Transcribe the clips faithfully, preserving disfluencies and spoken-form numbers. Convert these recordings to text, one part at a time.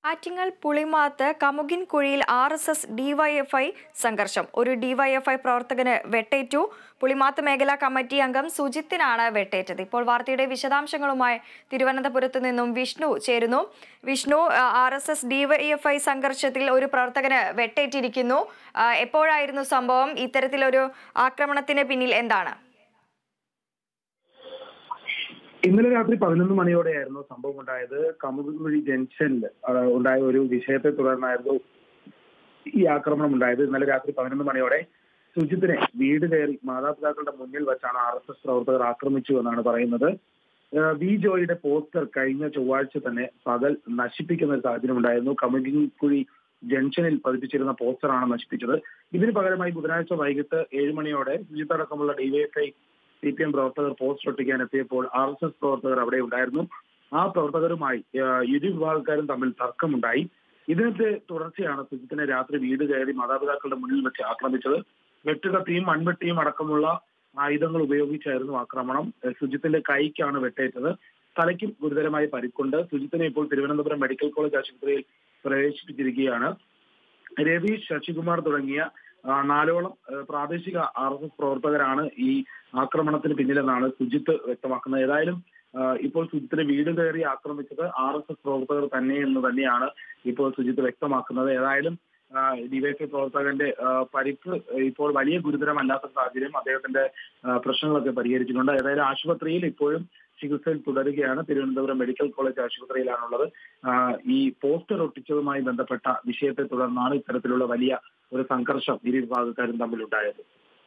ആറ്റിങ്ങൽ പുളിമാത്ത് കമുകിൻകുഴിയിൽ R S S DYFI സംഘർഷം. ഒരു ഡിവൈഎഫ്ഐ പ്രവർത്തകന് വെട്ടേറ്റു. പുളിമാത്ത് മേഖലാ കമ്മിറ്റി അംഗം സുജിത്തിനാണ് വെട്ടേറ്റത്. ഇപ്പോൾ വാർത്തയുടെ വിശദാംശങ്ങളുമായി തിരുവനന്തപുരത്ത് നിന്നും വിഷ്ണു ചേരുന്നു. Vishnu, R S S DYFI സംഘർഷത്തിൽ ഒരു പ്രവർത്തകന് വെട്ടേറ്റിരിക്കുന്നു. എപ്പോഴായിരുന്നു സംഭവം? ഇത്തരത്തിലൊരു ആക്രമണത്തിന് പിന്നിൽ എന്താണ്? ഇന്നലെ രാത്രി പതിനൊന്ന് മണിയോടെയായിരുന്നു സംഭവം ഉണ്ടായത്. കമുകുൻകുഴി ജംഗ്ഷനിൽ ഉണ്ടായ ഒരു വിഷയത്തെ തുടർന്നായിരുന്നു ഈ ആക്രമണം ഉണ്ടായത്. ഇന്നലെ രാത്രി പതിനൊന്ന് മണിയോടെ സുജിത്തിനെ വീട് കയറി മാതാപിതാക്കളുടെ മുന്നിൽ വെച്ചാണ് ആർ എസ് എസ് പ്രവർത്തകർ ആക്രമിച്ചു എന്നാണ് പറയുന്നത്. വി ജോയിയുടെ പോസ്റ്റർ കഴിഞ്ഞ ചൊവ്വാഴ്ച തന്നെ പകൽ നശിപ്പിക്കുന്ന ഒരു സാഹചര്യം ഉണ്ടായിരുന്നു. കമുകിൻകുഴി ജംഗ്ഷനിൽ പതിപ്പിച്ചിരുന്ന പോസ്റ്ററാണ് നശിപ്പിച്ചത്. ഇതിന് പകരമായി ബുധനാഴ്ച വൈകിട്ട് ഏഴ് മണിയോടെ സുജിത്ത് അടക്കമുള്ള ഡിവൈഎഫ്ഐ സി പി എം പ്രവർത്തകർ പോസ്റ്റർ ഒട്ടിക്കാൻ എത്തിയപ്പോൾ ആർ എസ് എസ് പ്രവർത്തകർ അവിടെ ഉണ്ടായിരുന്നു. ആ പ്രവർത്തകരുമായി ഇരു വിഭാഗക്കാരും തമ്മിൽ തർക്കമുണ്ടായി. ഇതിനത്തെ തുടർച്ചയാണ് സുജിത്തിനെ രാത്രി വീട് കയറി മാതാപിതാക്കളുടെ മുന്നിൽ വെച്ച് ആക്രമിച്ചത്. വെട്ടുകത്തിയും മൺവെട്ടിയും അടക്കമുള്ള ആയുധങ്ങൾ ഉപയോഗിച്ചായിരുന്നു ആക്രമണം. സുജിത്തിന്റെ കൈക്കാണ് വെട്ടേറ്റത്. തലയ്ക്കും ഗുരുതരമായി പരിക്കുണ്ട്. സുജിത്തിനെ ഇപ്പോൾ തിരുവനന്തപുരം മെഡിക്കൽ കോളേജ് ആശുപത്രിയിൽ പ്രവേശിപ്പിച്ചിരിക്കുകയാണ്. രവീഷ്, ശശികുമാർ തുടങ്ങിയ നാലോളം പ്രാദേശിക ആർ എസ് എസ് പ്രവർത്തകരാണ് ഈ ആക്രമണത്തിന് പിന്നിലെന്നാണ് സുജിത്ത് വ്യക്തമാക്കുന്നത്. ഏതായാലും ഇപ്പോൾ സുജിത്തിനെ വീട് കയറി ആക്രമിച്ചത് ആർ എസ് എസ് പ്രവർത്തകർ തന്നെ എന്ന് തന്നെയാണ് ഇപ്പോൾ സുജിത്ത് വ്യക്തമാക്കുന്നത്. ഏതായാലും ഡിവൈഎഫ്ഐ പ്രവർത്തകന്റെ പരിക്ക് ഇപ്പോൾ വലിയ ഗുരുതരമല്ലാത്ത സാഹചര്യം. അദ്ദേഹത്തിന്റെ പ്രശ്നങ്ങളൊക്കെ പരിഹരിച്ചിട്ടുണ്ട്. ഏതായാലും ആശുപത്രിയിൽ ഇപ്പോഴും ചികിത്സയിൽ തുടരുകയാണ്. തിരുവനന്തപുരം മെഡിക്കൽ കോളേജ് ആശുപത്രിയിലാണുള്ളത്. ഈ പോസ്റ്റർ ഒട്ടിച്ചതുമായി ബന്ധപ്പെട്ട വിഷയത്തെ തുടർന്നാണ് ഇത്തരത്തിലുള്ള വലിയ ഒരു സംഘർഷം ഇരു വിഭാഗക്കാരും തമ്മിലുണ്ടായത്.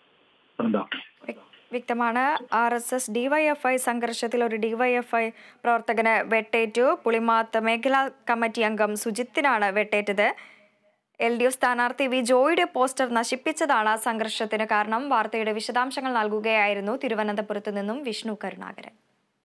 വ്യക്തമാണ്. ആർ എസ് എസ് ഡിവൈഎഫ്ഐ സംഘർഷത്തിൽ ഒരു ഡിവൈഎഫ്ഐ പ്രവർത്തകന് വെട്ടേറ്റു. പുളിമാത്ത് മേഖലാ കമ്മിറ്റി അംഗം സുജിത്തിനാണ് വെട്ടേറ്റത്. എൽ ഡി എഫ് സ്ഥാനാർത്ഥി വി ജോയിയുടെ പോസ്റ്റർ നശിപ്പിച്ചതാണ് സംഘർഷത്തിന് കാരണം. വാർത്തയുടെ വിശദാംശങ്ങൾ നൽകുകയായിരുന്നു തിരുവനന്തപുരത്ത് നിന്നും വിഷ്ണു കരുണാകരൻ.